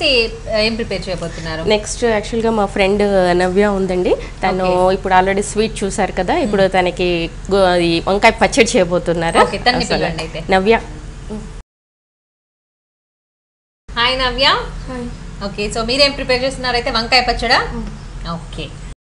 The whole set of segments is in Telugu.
ఏం ప్రిపేర్ చేయబోతున్నారు? నెక్స్ట్ యాక్చువల్గా మా ఫ్రెండ్ నవ్య ఉందండి. తను ఇప్పుడు ఆల్రెడీ స్వీట్ చూసారు కదా, ఇప్పుడు తనకి వంకాయ పచ్చడి చేయబోతున్నారు. Navya. Hi Navya. Okay, so మీరేం ప్రిపేర్ చేస్తున్నారు అయితే? వంకాయ పచ్చడా? ఓకే.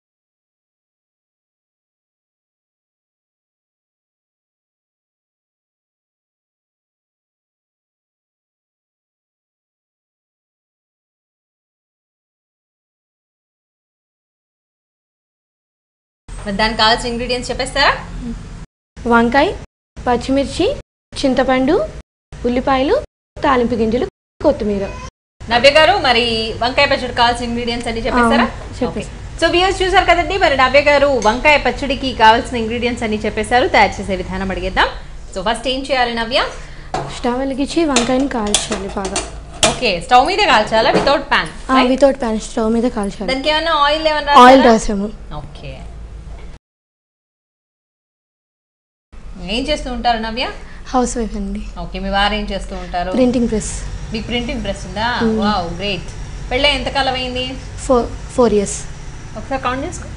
దానికి కావాల్సిన ఇంగ్రీడియంట్స్ చెప్పేస్తారా? వంకాయ, పచ్చిమిర్చి, చింతపండు, ఉల్లిపాయలు, తాలింపు గింజలు, కొత్తిమీర. నవ్య గారు, మరి వంకాయ పచ్చడి కావాల్సిన ఇంగ్రీడియంట్స్ అన్ని చెప్పేస్తారా? సో వ్యూయర్స్ చూసారు కదండి, మరి నవ్య గారు వంకాయ పచ్చడికి కావాల్సిన ఇంగ్రీడియంట్స్ అన్ని చెప్పేశారు. తయారు చేసే విధానం అడిగేద్దాం. సో ఫస్ట్ ఏం చేయాలి నవ్య? స్టవ్ వెలిగించి వంకాయని కాల్చాలి బాగా. ఓకే, స్టవ్ మీద కాల్చాలా? Without pan? Without pan, stove మీద కాల్చాలి. దానికి ఏమైనా ఆయిల్ రాసాము. ఓకే. ఏం చేస్తూ ఉంటారు నవ్య? హౌస్ వైఫ్ అండి. ఓకే, మీ వారు ఏం చేస్తూ ఉంటారు? Printing press. మీకు ప్రింటింగ్ ప్రెస్ ఉందా? Wow, great. పెళ్ళి ఎంతకాలం అయింది? 4 years. ఒకసారి కౌంట్ చేసుకో.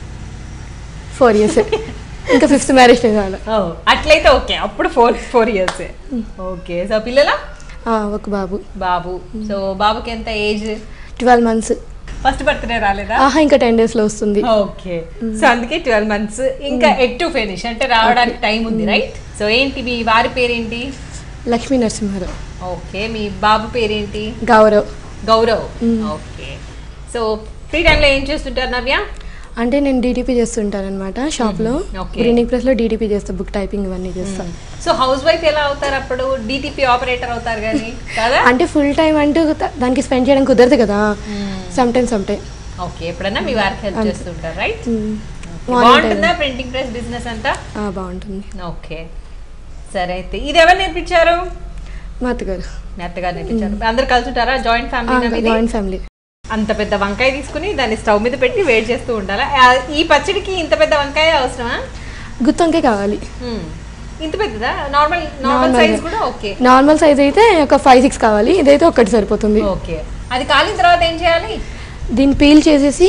4 years. ఇంకా 5th మ్యారేజ్ కావాలి. అట్లయితే ఓకే, అప్పుడు 4 years. ఓకే, సో పిల్లల? ఒక బాబు. సో బాబుకి ఎంత ఏజ్? 12 months. ఫస్ట్ బర్త్డే రాలేదా? ఇంకా 10 days లో వస్తుంది. ఓకే, సో అందుకే 12 months. ఇంకా ఎట్ టు ఫినిష్ అంటే రావడానికి టైం ఉంది, రైట్? సో ఏంటి మీ వారి పేరేంటి? లక్ష్మీ నరసింహారావు. ఓకే, మీ బాబు పేరేంటి? గౌరవ్. ఓకే, సో ఫ్రీ టైంలో ఏం చేస్తుంటారు నవ్య? అంటే నేను డీటీపీ చేస్తుంటాను అనమాట షాప్లో. ప్రింటింగ్ ప్రెస్లో డీటీపీ చేస్తా, బుక్ టైపింగ్ ఇవన్నీ చేస్తాను. సో హౌస్ వైఫ్ ఎలా అవుతారు అప్పుడు? డీటీపీ ఆపరేటర్ అవుతారు కానీ కదా? అంటే ఫుల్ టైం అంటూ దానికి స్పెండ్ చేయడం కుదరదు కదా, సమ్ టైమ్. ఓకే, ఎప్పుడన్నా మీ వారికి హెల్ప్ చేస్తుంటారు, రైట్? బాగుంటుందా ప్రింటింగ్ ప్రెస్ బిజినెస్ అంతా? బాగుంటుంది. ఓకే, సరే. అయితే ఇది ఎవరు నేర్పించారు? మా అత్తగారు నేర్పించారు. అందరు కలిసి ఉంటారా? Joint family? Joint family. అంత పెద్ద వంకాయ తీసుకుని దాన్ని స్టవ్ మీద పెట్టి వేడి చేస్తూ ఉండాలా? ఈ పచ్చడికి ఇంత పెద్ద వంకాయ అవసరమా? గుత్తి వంకాయ కావాలి. ఇంత పెద్దదా? నార్మల్ సైజ్ కూడా ఓకే. నార్మల్ సైజ్ అయితే ఒక 5-6 కావాలి, ఇదైతే ఒకటి సరిపోతుంది. ఓకే, అది కాలిన తర్వాత ఏం చేయాలి? దీన్ని పీల్ చేసేసి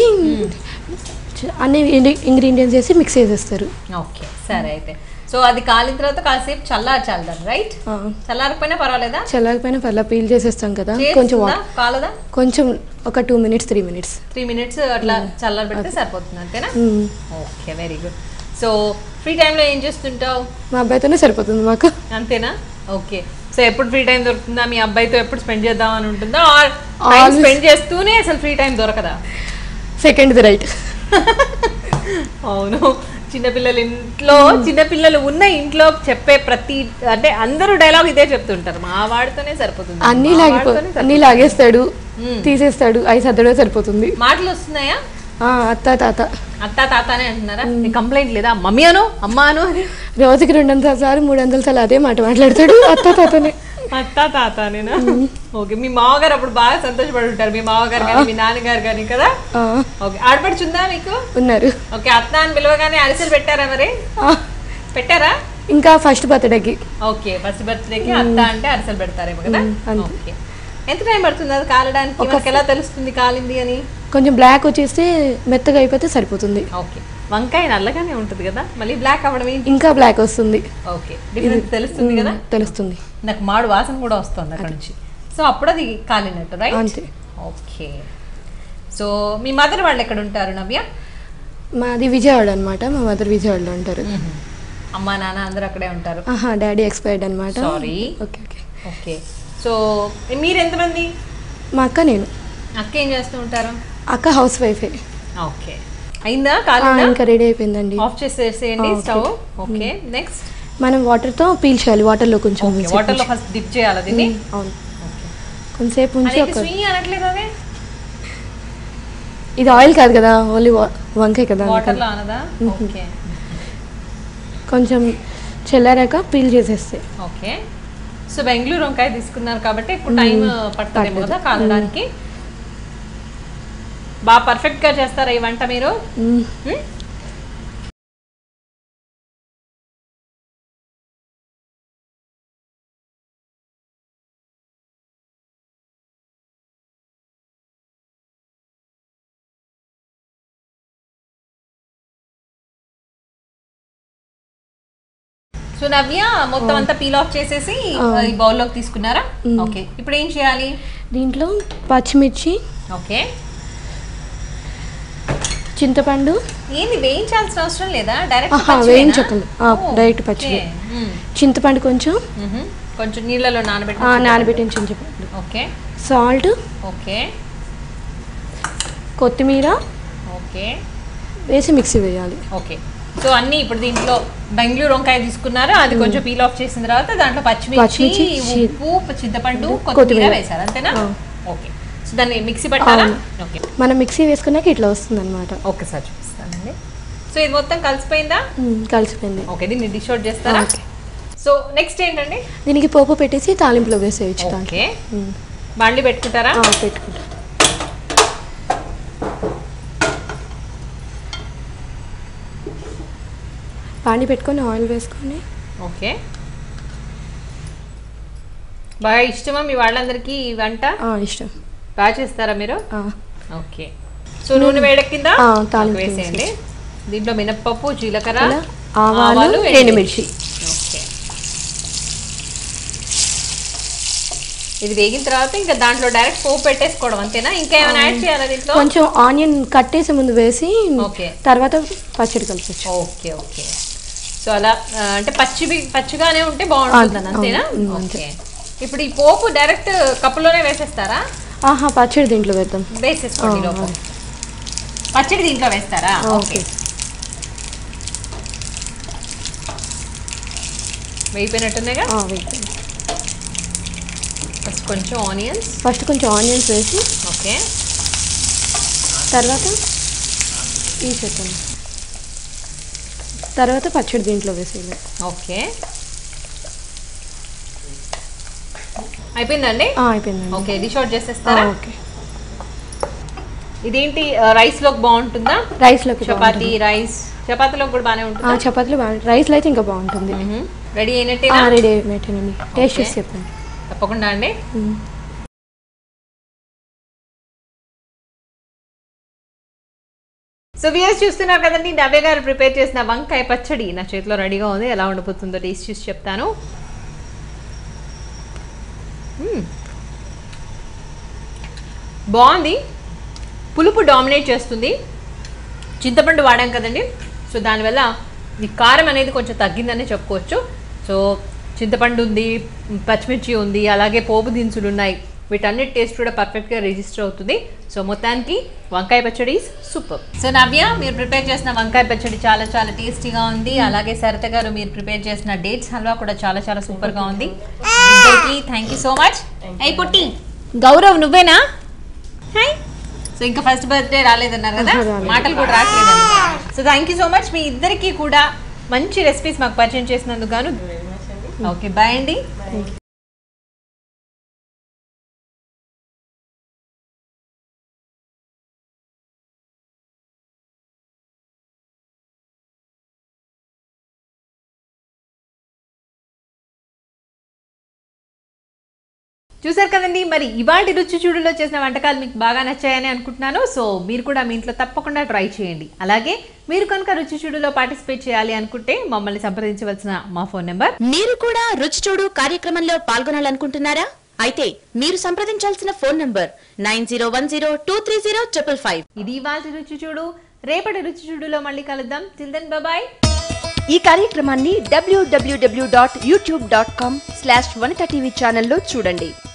అన్ని ఇంగ్రీడియంట్స్ వేసి మిక్స్ చేసేస్తారు. ఓకే, సరే. అయితే సో అది కాలిన తర్వాత కాసేపు చల్లార్చాలి దాన్ని, రైట్? చల్లారకపోయినా పర్వాలేదా? చల్లారకపోయినా పర్లేదు, పీల్ చేసేస్తాం కదా. కొంచెం కాలదా? కొంచెం ఒక 2 minutes 3 minutes 3 minutes అట్లా చల్లారి పెడితే సరిపోతుంది, అంతేనా? Okay, very good. So free టైంలో ఏం చేస్తుంటావు? మా అబ్బాయితోనే సరిపోతుంది మాకు. అంతేనా? ఓకే, సో ఎప్పుడు ఫ్రీ టైం దొరుకుతుందా? మీ అబ్బాయితో ఎప్పుడు స్పెండ్ చేద్దాం అని ఉంటుందా? స్పెండ్ చేస్తూనే అసలు ఫ్రీ టైం దొరకదా? సెకండ్ది రైట్. అవును, చిన్నపిల్లలు ఉన్న ఇంట్లో చెప్పే ప్రతి, అంటే అందరూ డైలాగ్ ఇదే చెప్తుంటారు, మా వాడితోనే సరిపోతుంది, అన్ని లాగేస్తాడు, తీసేస్తాడు, అవి సర్దడే సరిపోతుంది. మాటలు వస్తున్నాయా? అత్త తాతనే అంటున్నారా? కంప్లైంట్ లేదా? మమ్మీ అను, అమ్మ అను అని రోజుకి 200 సార్లు 300 సార్లు అదే మాట మాట్లాడతాడు. అత్త తాతనేనా? ఓకే, మీ మామగారు అప్పుడు బాగా సంతోషపడి ఉంటారు, మీ మామగారు కానీ మీ నాన్నగారు కానీ కదా? ఓకే, ఆడపడుచుందా మీకు? ఉన్నారు. ఓకే, అత్త అని పిలవగానే అరిసెలు పెట్టారా? మరి పెట్టారా? ఇంకా ఫస్ట్ బర్త్డేకి. ఓకే, ఫస్ట్ బర్త్డేకి అత్త అంటే అరిసెలు పెడతారేమో కదా? ఓకే, ఎంత టైం పడుతుంది అది కాలడానికి? ఎలా తెలుస్తుంది కాలింది అని? కొంచెం బ్లాక్ వచ్చేస్తే మెత్తగా అయిపోతే సరిపోతుంది. ఓకే, వంకాయ నల్లగానే ఉంటుంది కదా, మళ్ళీ బ్లాక్ అవ్వడం ఇంకా బ్లాక్ వస్తుంది. ఓకే, డిఫరెన్స్ తెలుస్తుంది కదా? తెలుస్తుంది. నాకు మాడు వాసన కూడా వస్తుంది అక్కడ నుంచి. సో అప్పుడు అది కాలినట్టు, రైట్? అంతే. ఓకే, సో మీ మదర్ వాళ్ళు ఎక్కడ ఉంటారు నవ్య? మాది విజయవాడ అనమాట. మా మదర్ విజయవాడలో ఉంటారు. అమ్మా నాన్న అందరూ అక్కడే ఉంటారు? డాడీ ఎక్స్పైర్డ్ అనమాట. సారీ. ఓకే. ఓకే, సో మీరు ఎంతమంది? మా అక్క, నేను. అక్క ఏం చేస్తూ ఉంటారు? అక్క హౌస్ వైఫే. ఓకే, అయిందా కాలిందా? ఇంకా రెడీ అయిపోయిందండి. ఆఫ్ చేసేసేయండి స్టవ్. ఓకే, నెక్స్ట్ మనం వాటర్తో పీల్ చేయాలి. వాటర్లో కొంచెం వాటర్లో ఫస్ట్ డిప్ చేయాలి దీన్ని. అవును, కొంచెంసేపు ఉంచి. అనట్లేదు అదే, ఇది ఆయిల్ కాదు కదా, ఓన్లీ వంకాయ కదా, వాటర్లో అనదా? ఓకే, కొంచెం చల్లారాక పీల్ చేసేస్తే. ఓకే, సో బెంగళూరు వంకాయ తీసుకున్నారు కాబట్టి ఇప్పుడు టైం పడుతుందేమో కదా కాలడానికి. బాగా పర్ఫెక్ట్గా చేస్తారా ఈ వంట మీరు? సో నవ్య మొత్తం అంతా పీల్ ఆఫ్ చేసేసి ఈ బౌల్లోకి తీసుకున్నారా? ఓకే, ఇప్పుడు ఏం చేయాలి? దీంట్లో పచ్చిమిర్చి, ఓకే, చింతపండు. ఏంది వేయించాల్సిన అవసరం లేదా? డైరెక్ట్ వేయించకండి, డైరెక్ట్ పచ్చి. చింతపండు కొంచెం కొంచెం నీళ్ళలో నానబెట్టిన చింతపండు. ఓకే, సాల్ట్, ఓకే, కొత్తిమీర ఓకే వేసి మిక్సీ వేయాలి. ఓకే, సో అన్ని ఇప్పుడు దీంట్లో బెంగళూరు వంకాయ తీసుకున్నారా, అది కొంచెం పీల్ ఆఫ్ చేసిన తర్వాత దాంట్లో పచ్చిమిర్చి, ఉప్పు, చింతపండు, కొత్తిమీర వేసారు, అంతేనా? ఓకే, సో దాన్ని మిక్సీ పట్టారా? ఓకే, మనం మిక్సీ వేసుకున్నాక ఇట్లా వస్తుంది అనమాట. ఓకే సార్, చూపిస్తానండి. సో ఇది మొత్తం కలిసిపోయిందా? కలిసిపోయింది. ఓకే, దీన్ని డిష్ అవుట్ చేస్తారా? సో నెక్స్ట్ ఏంటండి? దీనికి పోపు పెట్టేసి తాలింపులో వేసేయచ్చు. ఓకే, బాండి పెట్టుకుంటారా? పెట్టుకుంటా. బాండి పెట్టుకొని ఆయిల్ వేసుకొని. ఓకే, బాగా ఇష్టమా మీ వాళ్ళందరికీ ఈ వంట? ఇష్టం. బాగా చేస్తారా మీరు? ఓకే, సో నూనె వేడెక్కిందా? తాలింపు వేసేయండి. దీంట్లో మినప్పప్పు, జీలకర్ర, ఆవాలు, ఎండుమిర్చి. ఓకే, ఇది వేగిన తర్వాత ఇంకా దాంట్లో డైరెక్ట్ పోపు పెట్టేసుకోవడం, అంతేనా? ఇంకా ఏమైనా యాడ్ చేయాలా దీంట్లో? కొంచెం ఆనియన్ కట్టేసి ముందు వేసి తర్వాత పచ్చడి కలిపి. ఓకే ఓకే, సో అలా అంటే పచ్చిగానే ఉంటే బాగుంటుంది, అంతేనా? ఓకే, ఇప్పుడు ఈ పోపు డైరెక్ట్ కప్పులోనే వేసేస్తారా? పచ్చడి దీంట్లో వేద్దాం. వేసేసుకోండి. పచ్చడి దీంట్లో వేస్తారా? ఓకే, వేయిపోయినట్టుందిగా. ఫస్ట్ కొంచెం ఆనియన్స్ వేసి. ఓకే, తర్వాత తర్వాత పచ్చడి దీంట్లో వేసేయాలి. ఓకే, అయిపోయిందండి. అయిపోయిందండి. ఓకే, డిష్ అవుట్ చేసేస్తారా? ఓకే, ఇదేంటి రైస్ లోకి బాగుంటుందా? రైస్ లోకి, చపాతీలో కూడా బాగానే ఉంటుంది. చపాతీలో బాగుంటుంది, రైస్ లో అయితే ఇంకా బాగుంటుంది. రెడీ అయినట్టే? రెడీ అయినట్టేనండి. టేస్ట్ చేసి చెప్పండి. తప్పకుండా అండి. సో వ్యూయర్స్ చూస్తున్నారు కదండి, నవ్య గారు ప్రిపేర్ చేసిన వంకాయ పచ్చడి నా చేతిలో రెడీగా ఉంది. ఎలా ఉండిపోతుందో టేస్ట్ చూసి చెప్తాను. బాగుంది, పులుపు డామినేట్ చేస్తుంది. చింతపండు వాడాం కదండి, సో దానివల్ల ఈ కారం అనేది కొంచెం తగ్గిందని చెప్పుకోవచ్చు. సో చింతపండు ఉంది, పచ్చిమిర్చి ఉంది, అలాగే పోపు దినుసులు ఉన్నాయి. వీటన్నిటి టేస్ట్ కూడా పర్ఫెక్ట్గా రిజిస్టర్ అవుతుంది. సో మొత్తానికి వంకాయ పచ్చడి సూపర్. సో నవ్య, మీరు ప్రిపేర్ చేసిన వంకాయ పచ్చడి చాలా చాలా టేస్టీగా ఉంది. అలాగే సరిత గారు మీరు ప్రిపేర్ చేసిన డేట్స్ హల్వా కూడా చాలా చాలా సూపర్గా ఉంది. ఇద్దరికి థ్యాంక్ యూ సో మచ్. అయి పొట్టి గౌరవ్, నువ్వేనా? హాయ్. సో ఇంకా ఫస్ట్ బర్త్డే రాలేదన్నారు కదా, మాటలు కూడా రావట్లేదు. So thank you so much. మీ ఇద్దరికి కూడా మంచి రెసిపీస్ మాకు పరిచయం చేసినందుకు గాను. ఓకే, బాయ్ అండి. చూసారు కదండి, మరి ఇవాళ రుచి చూడులో చేసిన వంటకాలు మీకు బాగా నచ్చాయని అనుకుంటున్నాను. సో మీరు కూడా మీ ఇంట్లో తప్పకుండా ట్రై చేయండి. అలాగే మీరు కనుక రుచి చూడులో పార్టిసిపేట్ చేయాలి అనుకుంటే మమ్మల్ని సంప్రదించవలసిన మా ఫోన్ నెంబర్. మీరు కూడా రుచి చూడు కార్యక్రమంలో పాల్గొనాలనుకుంటున్నారా? అయితే మీరు సంప్రదించాల్సిన ఫోన్ నంబర్ 9010230555. ఇది ఇవాళ రుచి చూడు. రేపటి రుచి చూడులో మళ్ళీ కలుద్దాం. Till then bye. ఈ కార్యక్రమాన్ని www.youtube.com/vanitha TV ఛానల్లో చూడండి.